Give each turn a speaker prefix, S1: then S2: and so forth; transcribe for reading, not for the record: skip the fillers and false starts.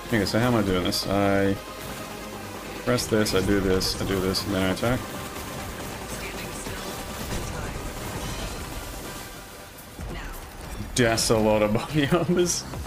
S1: Okay, so how am I doing this? I press this, I do this, and then I attack. That's a lot of body armors.